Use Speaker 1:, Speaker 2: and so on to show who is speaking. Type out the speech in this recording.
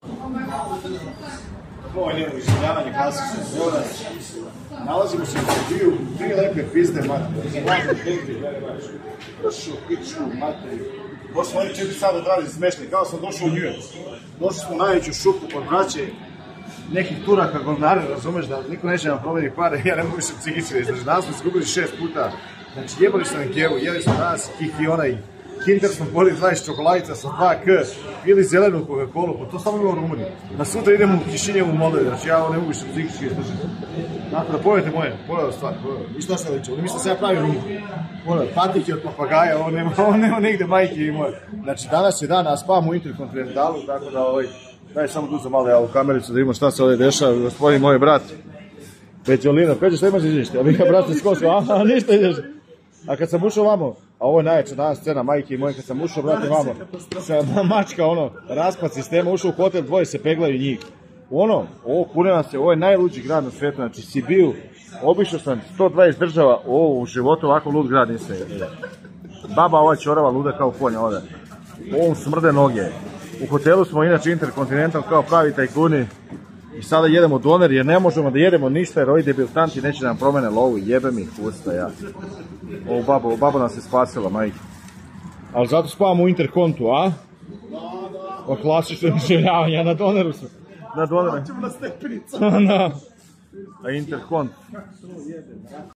Speaker 1: Ovo je njeno iživljavanje klasično zvonac. Nalazimo se u dviju, tri lepe pizde materije. Došao u pičku materiju. Došli smo ovdje 4 sata odradi smešni, kao sam došao u New York. Došli smo u najveću šupu od braće nekih Turaka, govnare, razumeš da niko neće nam promeni pare, ja ne mogu se psihički izdržati. Danas smo izgubili 6 puta. Znači jebali smo na kevu, jeli smo danas i onaj Kinder smo poli 20 čokoladica sa 2K, pili zelenu Coca-Colu, pa to samo imamo u Rumuniji. Na sutra idemo u Kišinjevu Moldovi, znači ja ovo ne mogu se psihički izdržati. Dakle, da pogledajte moje, pogledaj stvari, i što se liče, oni misle se ja pravim Rumun. Pogledaj, patike od papagaja, ovo nema negde majke i moje. Znači danas je dan, a spavamo u Interkontinentalu, tako da daj samo tu za malo ja u kamericu da vidimo šta se ovdje dešava, gospodin moj brat. Peđolino, Peđo, šta imaš izvište? A vi ga brate skosu, aha, ništa ideš. A kad sam ušao vamo, a ovo je najveća danas scena, majke i moje, kad sam ušao, brate, vamo, sam mačka, raspad sistema, ušao u hotel, dvoje se peglaju njih. Ovo kuneva se, ovo je najluđi grad na svijetu, znači Sibiu, obišao sam 120 država, u životu ovako lud grad nisam vidio. Baba ova čorava luda kao konja ovdje, ovom smrde noge. U hotelu smo inače Intercontinental kao pravi tajkuni i sada jedemo doner jer ne možemo da jedemo ništa jer ovi debiltanti neće nam promene lovu, jebe mi usta ja. Ovo babo nas je spasila, majke. Ali zato spavamo u Interkontu, a? O klasično doživljavanje, na doneru sam. Na doneru. Ćemo na stepenicama. A Interkont.